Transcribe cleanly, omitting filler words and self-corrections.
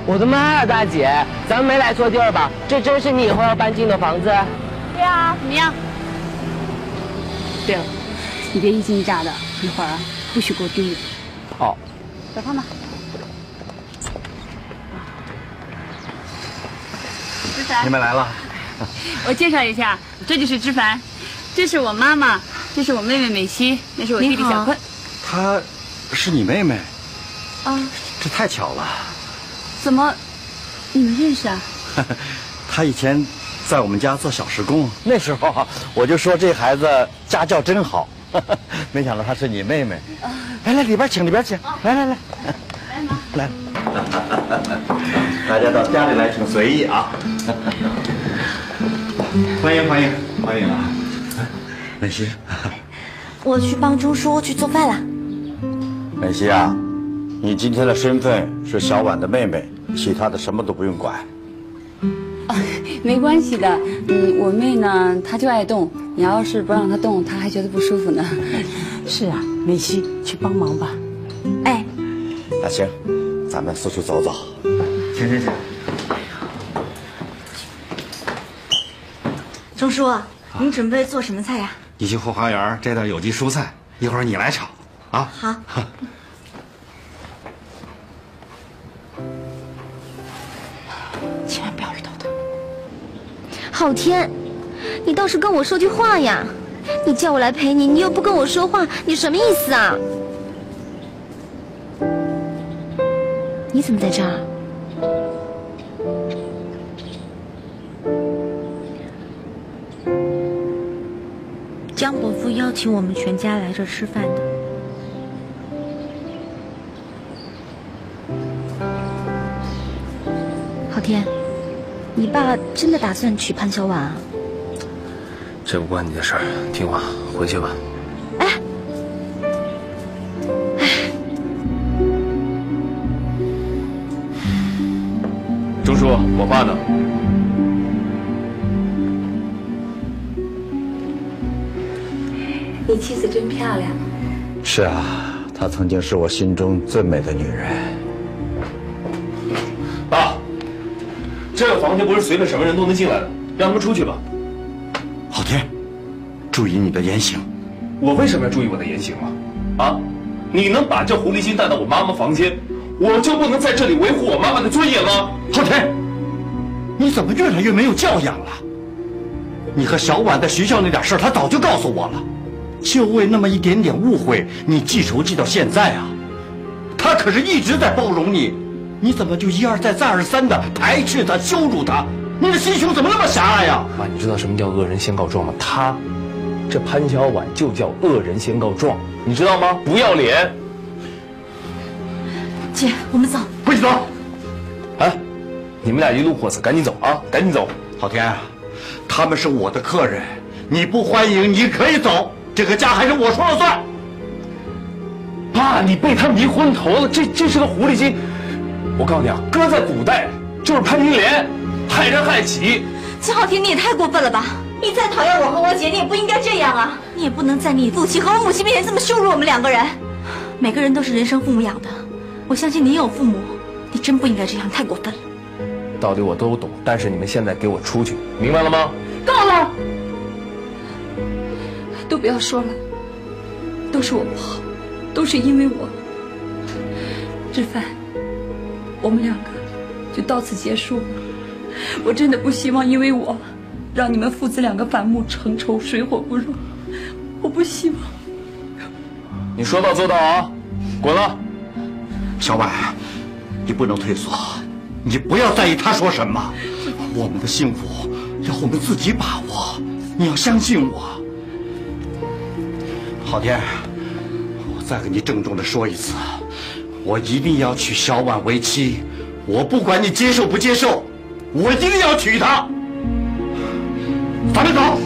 我的妈呀，大姐，咱们没来错地儿吧？这真是你以后要搬进的房子？ 对啊，怎么样？ 对了，你别一惊一乍的，一会儿啊不许给我丢脸。 哦， 小胖吧。知凡， 你们来了。 我介绍一下，这就是知凡，这是我妈妈，这是我妹妹美希，那是我弟弟小坤。 她是你妹妹？ 啊， 这太巧了。 怎么，你们认识啊？ 她以前在我们家做小时工，那时候我就说这孩子家教真好，没想到她是你妹妹。来来，里边请，里边请。来来来，来，大家到家里来，请随意啊。欢迎欢迎欢迎啊！美希， 我去帮钟叔去做饭了。 美希啊，你今天的身份是小婉的妹妹，其他的什么都不用管。 没关系的，我妹呢，她就爱动，你要是不让她动，她还觉得不舒服呢。 是啊，美希去帮忙吧。 哎， 那行，咱们四处走走。请请请。 钟叔，您准备做什么菜呀？ 你去后花园摘点有机蔬菜，一会儿你来炒啊。 好。 千万不要遇到他。 昊天，你倒是跟我说句话呀！你叫我来陪你，你又不跟我说话，你什么意思啊？你怎么在这儿？ 江伯父邀请我们全家来这吃饭的。 昊天，你爸真的打算娶潘小婉啊？ 这不关你的事儿，听话回去吧。钟叔，我爸呢？ 你妻子真漂亮。 是啊，她曾经是我心中最美的女人。 爸，这个房间不是随便什么人都能进来的，让他们出去吧。 昊天，注意你的言行。 我为什么要注意我的言行啊？啊，你能把这狐狸精带到我妈妈房间，我就不能在这里维护我妈妈的尊严吗？ 昊天，你怎么越来越没有教养了？你和小婉在学校那点事儿，她早就告诉我了。就为那么一点点误会，你记仇记到现在啊？她可是一直在包容你，你怎么就一而再再而三的排斥她、羞辱她？你的心胸怎么那么狭隘呀？ 妈，你知道什么叫恶人先告状吗？这潘小婉就叫恶人先告状，你知道吗？不要脸！ 姐，我们走。 不许走！ 哎，你们俩一路货色，赶紧走啊，赶紧走！ 昊天，他们是我的客人，你不欢迎你可以走，这个家还是我说了算。 爸，你被他迷昏头了，这是个狐狸精。我告诉你啊，搁在古代就是潘金莲，害人害己。 季昊天，你也太过分了吧！你再讨厌我和我姐，你也不应该这样啊！你也不能在你父亲和我母亲面前这么羞辱我们两个人。每个人都是人生父母养的，我相信你也有父母，你真不应该这样，太过分了。 道理我都懂，但是你们现在给我出去，明白了吗？ 够了，都不要说了，都是我不好，都是因为我。知凡，我们两个就到此结束吧。我真的不希望因为我，让你们父子两个反目成仇，水火不容。我不希望。 你说到做到啊！滚了！ 小婉，你不能退缩，你不要在意他说什么。我们的幸福要我们自己把握，你要相信我。昊天，我再给你郑重的说一次，我一定要娶小婉为妻，我不管你接受不接受，我一定要娶她。咱们走。